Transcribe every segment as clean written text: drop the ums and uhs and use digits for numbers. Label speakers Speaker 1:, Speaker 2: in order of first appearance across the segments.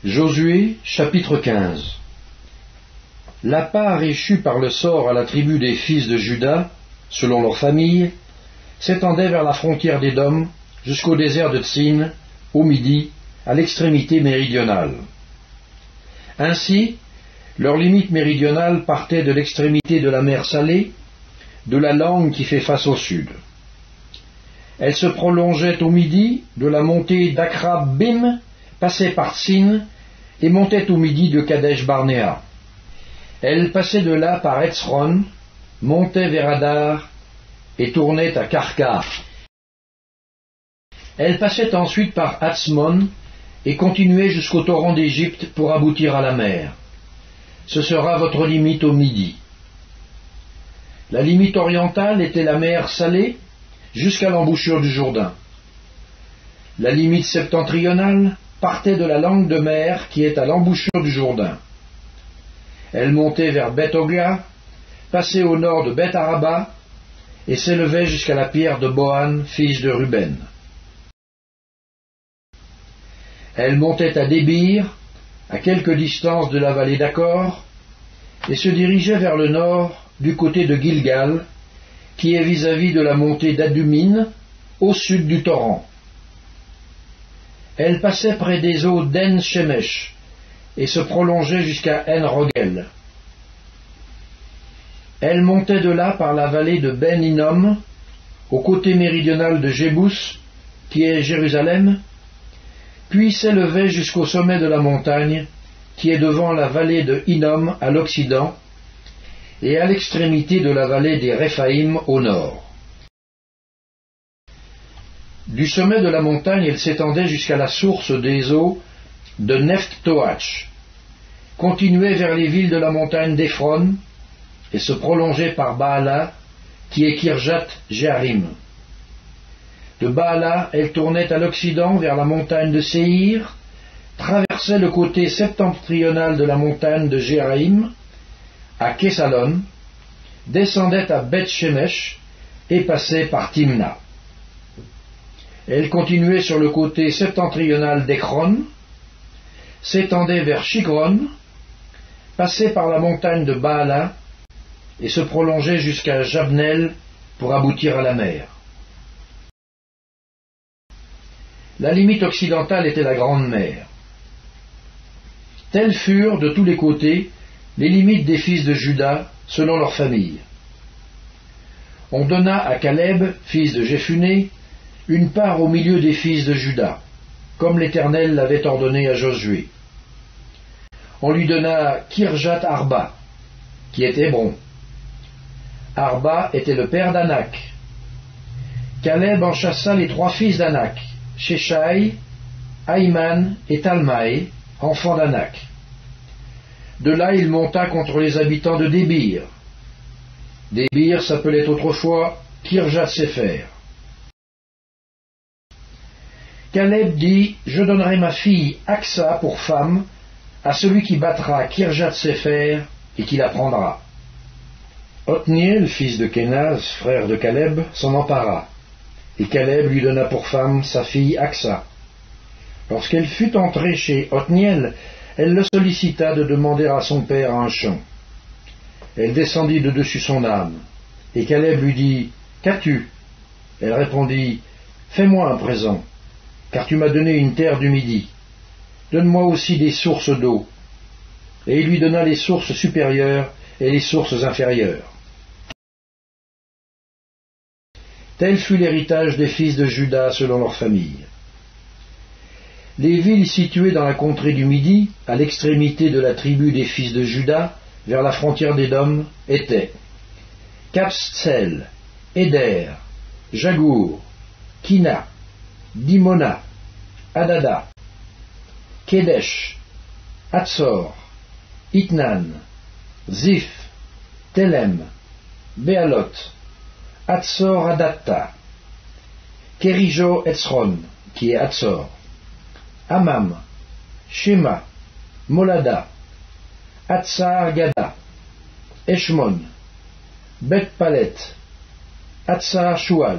Speaker 1: Josué, chapitre 15. La part échue par le sort à la tribu des fils de Juda, selon leur famille, s'étendait vers la frontière d'Édom jusqu'au désert de Tsin, au midi, à l'extrémité méridionale. Ainsi, leur limite méridionale partait de l'extrémité de la mer Salée, de la langue qui fait face au sud. Elle se prolongeait au midi de la montée d'Akrab-Bim, passait par Tsin, et montait au midi de Kadesh-Barnéa. Elle passait de là par Etzron, montait vers Hadar et tournait à Karkar. Elle passait ensuite par Hatzmon et continuait jusqu'au torrent d'Égypte pour aboutir à la mer. Ce sera votre limite au midi. La limite orientale était la mer Salée jusqu'à l'embouchure du Jourdain. La limite septentrionale partait de la langue de mer qui est à l'embouchure du Jourdain. Elle montait vers Beth-Ogla, passait au nord de Beth-Araba et s'élevait jusqu'à la pierre de Bohan, fils de Ruben. Elle montait à Débir, à quelque distance de la vallée d'Accor, et se dirigeait vers le nord du côté de Gilgal, qui est vis-à-vis de la montée d'Adumine, au sud du torrent. Elle passait près des eaux d'En Shemesh et se prolongeait jusqu'à En Rogel. Elle montait de là par la vallée de Ben Hinnom, au côté méridional de Jébus, qui est Jérusalem, puis s'élevait jusqu'au sommet de la montagne, qui est devant la vallée de Hinnom à l'occident, et à l'extrémité de la vallée des Réphaïm au nord. Du sommet de la montagne, elle s'étendait jusqu'à la source des eaux de Nephtoach, continuait vers les villes de la montagne d'Ephron, et se prolongeait par Baala, qui est Kirjat Jearim. De Baala, elle tournait à l'occident vers la montagne de Séhir, traversait le côté septentrional de la montagne de Jéraïm, à Kessalon, descendait à Beth-Shemesh et passait par Timna. Elle continuait sur le côté septentrional d'Ekron, s'étendait vers Shigron, passait par la montagne de Baala et se prolongeait jusqu'à Jabnel pour aboutir à la mer. La limite occidentale était la Grande Mer. Telles furent, de tous les côtés, les limites des fils de Juda, selon leur famille. On donna à Caleb, fils de Jephuné, une part au milieu des fils de Juda, comme l'Éternel l'avait ordonné à Josué. On lui donna Kirjat Arba, qui est Hébron. Arba était le père d'Anak. Caleb en chassa les 3 fils d'Anak, Sheshai, Aïman et Talmaï, enfants d'Anak. De là il monta contre les habitants de Débir. Débir s'appelait autrefois Kirjat Sefer. Caleb dit, je donnerai ma fille Aksa pour femme à celui qui battra Kirjat Sefer et qui la prendra. Othniel, fils de Kenaz, frère de Caleb, s'en empara, et Caleb lui donna pour femme sa fille Aksa. Lorsqu'elle fut entrée chez Othniel, elle le sollicita de demander à son père un champ. Elle descendit de dessus son âne, et Caleb lui dit, qu'as-tu? Elle répondit, fais-moi un présent, car tu m'as donné une terre du Midi. Donne-moi aussi des sources d'eau. Et il lui donna les sources supérieures et les sources inférieures. Tel fut l'héritage des fils de Juda selon leur famille. Les villes situées dans la contrée du Midi, à l'extrémité de la tribu des fils de Juda, vers la frontière d'Édom, étaient Kapstsel, Éder, Jagour, Kina, Dimona, Adada, Kedesh, Hatzor, Itnan, Zif, Telem, Béalot, Hatzor Adatta, Kerijo Etzron, qui est Hatzor, Amam, Shema, Molada, Hatzar Gada, Eshmon, Bet Palet, Hatzar Shual,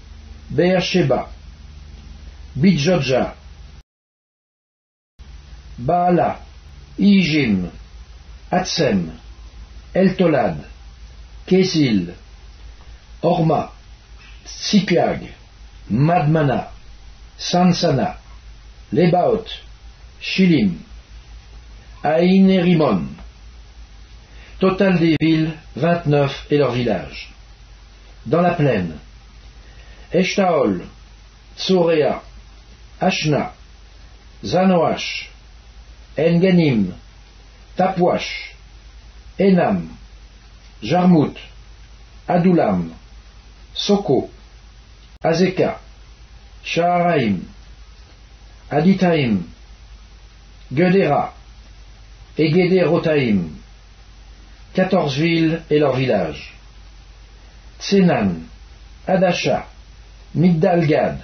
Speaker 1: Beersheba, Bidjodja, Baala, Ijim, Atsem, Eltolad, Késil, Orma, Tsiklag, Madmana, Sansana, Lebaot, Shilim, Aïn et Rimon. Total des villes, 29 et leurs villages. Dans la plaine, Eshtaol, Tsorea, Ashna, Zanoach, Enganim, Tapwash, Enam, Jarmut, Adulam, Soko, Azeka, Shaharaim, Aditaim, Gedera et Gederotaim, 14 villes et leurs villages. Tsenan, Adasha, Migdalgad,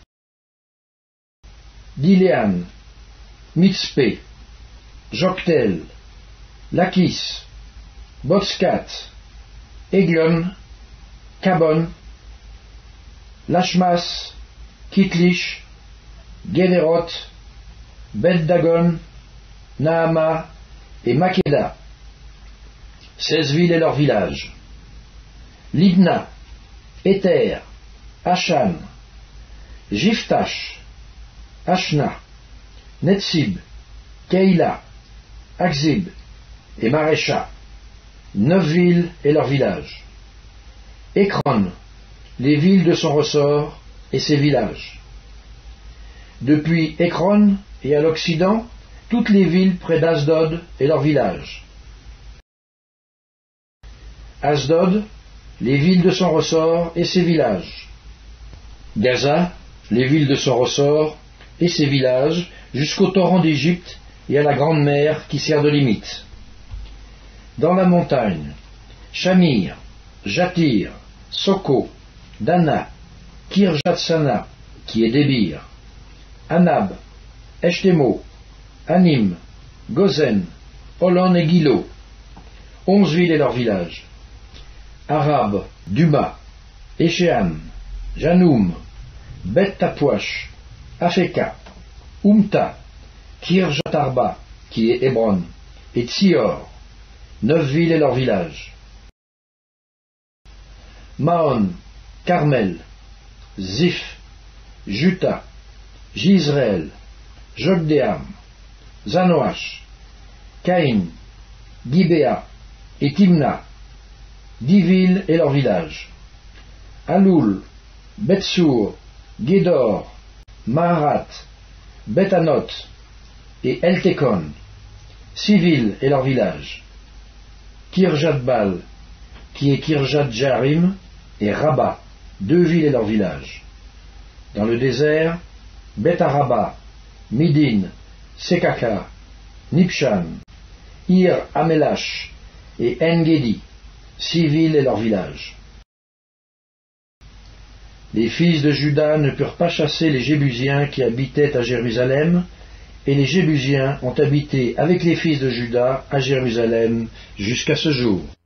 Speaker 1: Dilean, Mitzpé, Joktel, Lakis, Botskat, Eglon, Kabon, Lashmas, Kitlish, Gederot, Bet-Dagon, Naama et Makeda, 16 villes et leurs villages. Libna, Éther, Ashan, Jiftash, Ashna, Netsib, Keila, Akzib et Marécha, 9 villes et leurs villages. Ekron, les villes de son ressort et ses villages. Depuis Ekron et à l'Occident, toutes les villes près d'Asdod et leurs villages. Asdod, les villes de son ressort et ses villages. Gaza, les villes de son ressort et ses villages, jusqu'au torrent d'Égypte et à la grande mer qui sert de limite. Dans la montagne, Shamir, Jatir, Soko, Dana, Kirjatsana, qui est Débir, Anab, Eshtemo, Anim, Gozen, Holon et Gilo, 11 villes et leurs villages. Arab, Duma, Échéan, Janoum, Bet-Tapouach, Afeka, Umta, Kirjatarba, qui est Hébron, et Tsior, 9 villes et leurs villages. Maon, Carmel, Ziph, Juta, Jisraël, Jokdeam, Zanoach, Caïn, Gibéa et Timna, 10 villes et leurs villages. Aloul, Betsour, Guédor, Maharat, Betanot et Eltekon, 6 villes et leurs villages. Kirjatbal, qui est Kirjat-Jarim, et Rabat, 2 villes et leurs villages. Dans le désert, Bet-Araba, Midin, Sekaka, Nipshan, Ir Amelash et En-Gedi, 6 villes et leurs villages. Les fils de Juda ne purent pas chasser les Jébusiens qui habitaient à Jérusalem, et les Jébusiens ont habité avec les fils de Juda à Jérusalem jusqu'à ce jour.